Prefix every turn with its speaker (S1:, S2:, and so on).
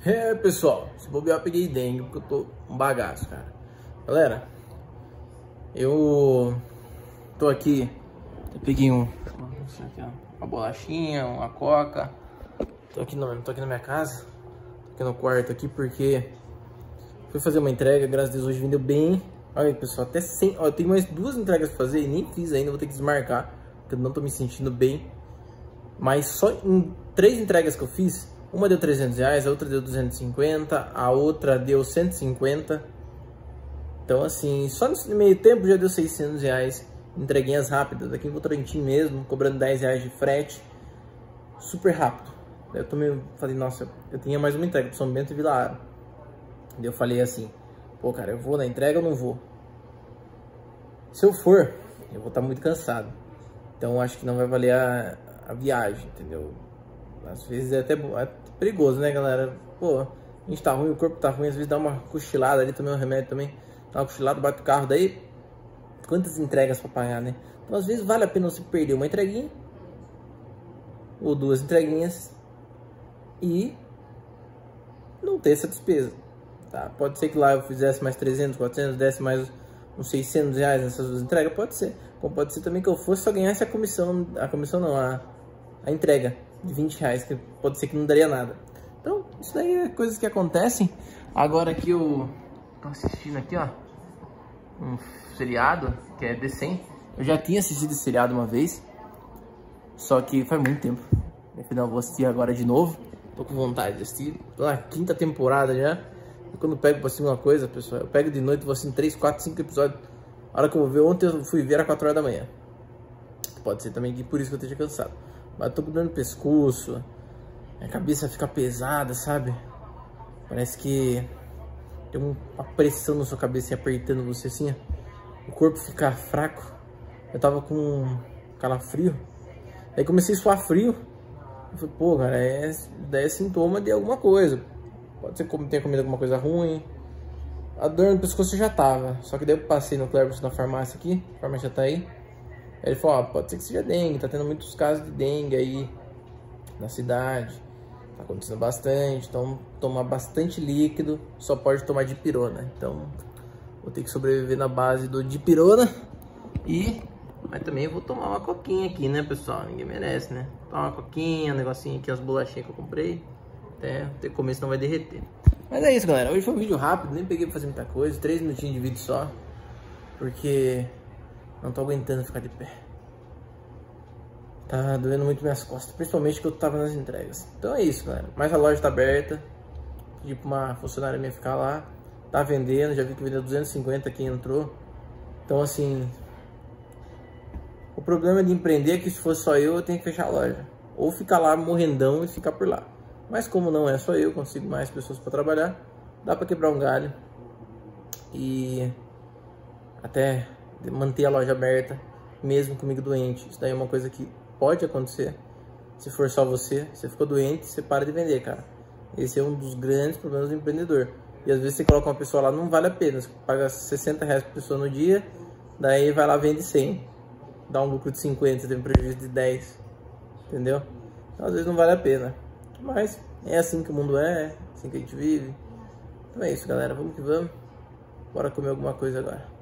S1: É, pessoal, se bobear eu peguei dengue porque eu tô um bagaço, cara. Galera, eu tô aqui, eu peguei uma bolachinha, uma coca. Tô aqui, não tô aqui na minha casa, tô aqui no quarto aqui porque fui fazer uma entrega, graças a Deus hoje vendeu bem. Olha aí, pessoal, até 100, ó, eu tenho mais 2 entregas pra fazer e nem fiz ainda, vou ter que desmarcar, porque eu não tô me sentindo bem. Mas só em 3 entregas que eu fiz, uma deu R$300, a outra deu 250, a outra deu 150. Então assim, só nesse meio tempo já deu R$600. Entreguinhas rápidas, aqui em Votorantim mesmo, cobrando R$10 de frete. Super rápido. Eu também falei, nossa, eu tinha mais uma entrega para São Bento e Vila Aro. Daí eu falei assim, pô cara, eu vou na entrega ou não vou? Se eu for, eu vou estar muito cansado. Então acho que não vai valer a viagem, entendeu? Às vezes é até perigoso, né, galera? Pô, a gente tá ruim, o corpo tá ruim, às vezes dá uma cochilada ali, tomei um remédio também, dá uma cochilada, bate o carro, daí quantas entregas pra pagar, né? Então às vezes vale a pena você perder uma entreguinha ou 2 entreguinhas e não ter essa despesa, tá? Pode ser que lá eu fizesse mais 300, 400, desse mais uns R$600 nessas 2 entregas, pode ser. Como pode ser também que eu fosse só ganhasse a comissão não, a entrega de R$20, que pode ser que não daria nada. Então, isso daí é coisas que acontecem. Agora aqui eu tô assistindo aqui, ó, um seriado que é The 100. Eu já tinha assistido esse seriado uma vez, só que faz muito tempo. Afinal, vou assistir agora de novo. Tô com vontade de assistir. Tô na 5ª temporada já. E quando eu pego pra assistir uma coisa, pessoal, eu pego de noite e vou assistir 3, 4, 5 episódios. A hora que eu vou ver, ontem eu fui ver às 4 horas da manhã. Pode ser também que por isso que eu esteja cansado. Mas eu tô com dor no pescoço, a cabeça fica pesada, sabe? Parece que tem uma pressão na sua cabeça apertando você assim, ó. O corpo fica fraco. Eu tava com calafrio. Aí comecei a suar frio. Eu falei, pô, cara, daí é sintoma de alguma coisa. Pode ser que tenha comido alguma coisa ruim. A dor no pescoço já tava. Só que daí eu passei no Cleberson na farmácia aqui. A farmácia tá aí. Aí ele falou, ó, pode ser que seja dengue. Tá tendo muitos casos de dengue aí na cidade. Tá acontecendo bastante. Então tomar bastante líquido. Só pode tomar dipirona. Então vou ter que sobreviver na base do dipirona. Mas também vou tomar uma coquinha aqui, né, pessoal? Ninguém merece, né? Tomar uma coquinha, um negocinho aqui, as bolachinhas que eu comprei. Até ter que comer, senão vai derreter. Mas é isso, galera. Hoje foi um vídeo rápido, nem peguei pra fazer muita coisa. 3 minutinhos de vídeo só. Porque não tô aguentando ficar de pé. Tá doendo muito minhas costas, principalmente que eu tava nas entregas. Então é isso, galera. Mas a loja tá aberta. Pedi pra uma funcionária minha ficar lá. Tá vendendo, já vi que vendeu 250 quem entrou. Então assim, o problema de empreender é que se fosse só eu tenho que fechar a loja. Ou ficar lá morrendão e ficar por lá. Mas como não é só eu, consigo mais pessoas para trabalhar, dá para quebrar um galho e até manter a loja aberta, mesmo comigo doente. Isso daí é uma coisa que pode acontecer. Se for só você ficou doente, você para de vender, cara. Esse é um dos grandes problemas do empreendedor. E às vezes você coloca uma pessoa lá, não vale a pena. Você paga R$60 por pessoa no dia, daí vai lá, vende 100. Dá um lucro de 50, você tem um prejuízo de 10. Entendeu? Então às vezes não vale a pena. Mas é assim que o mundo é assim que a gente vive. Então é isso, galera. Vamos que vamos. Bora comer alguma coisa agora.